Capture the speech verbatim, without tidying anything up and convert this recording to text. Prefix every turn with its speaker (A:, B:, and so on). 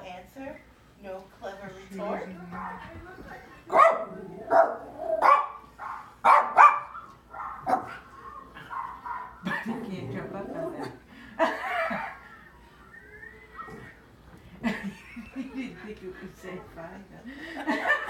A: answer, no clever retort.
B: You can't jump up on that. He didn't think it was safe either.